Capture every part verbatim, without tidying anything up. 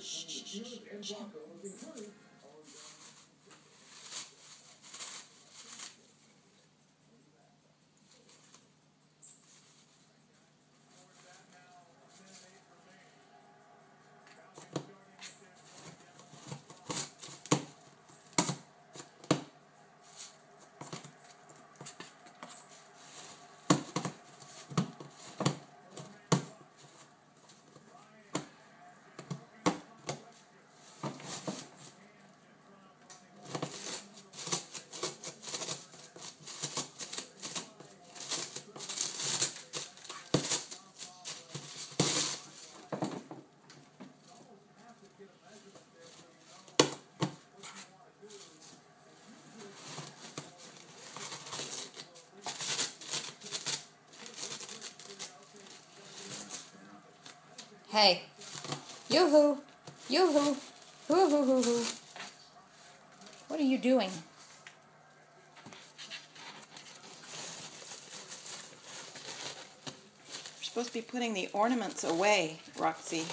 Jim. Hey, yoo-hoo, yoo-hoo, hoo-hoo-hoo-hoo. What are you doing? You're supposed to be putting the ornaments away, Roxie.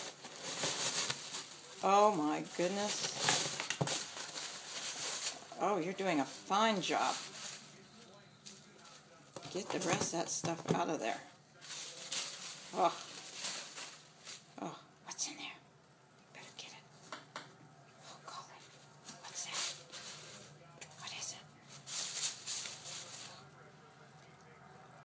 Oh my goodness. Oh, you're doing a fine job. Get the rest of that stuff out of there. Oh.